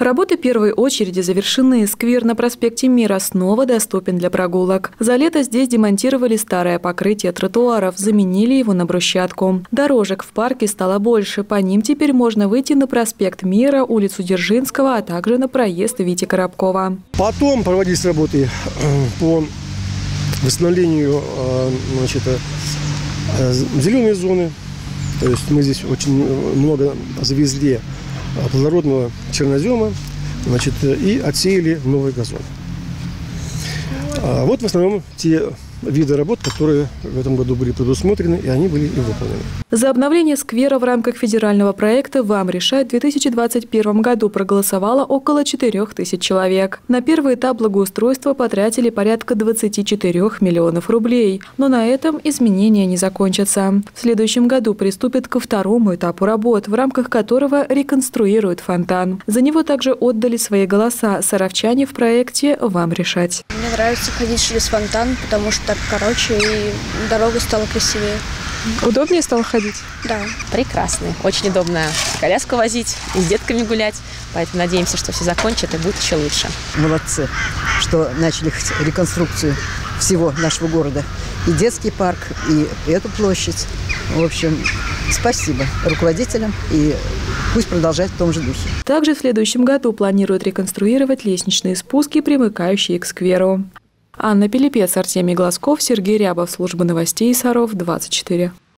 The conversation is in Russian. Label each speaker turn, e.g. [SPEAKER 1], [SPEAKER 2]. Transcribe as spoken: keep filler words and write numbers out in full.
[SPEAKER 1] Работы первой очереди завершены. Сквер на проспекте Мира снова доступен для прогулок. За лето здесь демонтировали старое покрытие тротуаров, заменили его на брусчатку. Дорожек в парке стало больше. По ним теперь можно выйти на проспект Мира, улицу Дзержинского, а также на проезд Вити Коробкова.
[SPEAKER 2] Потом проводились работы по восстановлению, значит, зеленой зоны. То есть мы здесь очень много завезли плодородного чернозема, значит, и отсеяли новый газон. А вот в основном те виды работ, которые в этом году были предусмотрены, и они были и выполнены.
[SPEAKER 1] За обновление сквера в рамках федерального проекта «Вам решать» в две тысячи двадцать первом году проголосовало около четырёх тысяч человек. На первый этап благоустройства потратили порядка двадцати четырёх миллионов рублей. Но на этом изменения не закончатся. В следующем году приступят ко второму этапу работ, в рамках которого реконструируют фонтан. За него также отдали свои голоса саровчане в проекте «Вам решать».
[SPEAKER 3] Мне нравится ходить через фонтан, потому что так короче и дорога стала красивее.
[SPEAKER 4] Удобнее стало ходить?
[SPEAKER 3] Да.
[SPEAKER 5] Прекрасный, очень удобно коляску возить и с детками гулять. Поэтому надеемся, что все закончат и будет еще лучше.
[SPEAKER 6] Молодцы, что начали реконструкцию всего нашего города. И детский парк, и эту площадь. В общем, спасибо руководителям, и пусть продолжает в том же духе.
[SPEAKER 1] Также в следующем году планируют реконструировать лестничные спуски, примыкающие к скверу. Анна Пилипец, Артемий Глазков, Сергей Рябов. Служба новостей Саров, двадцать четыре.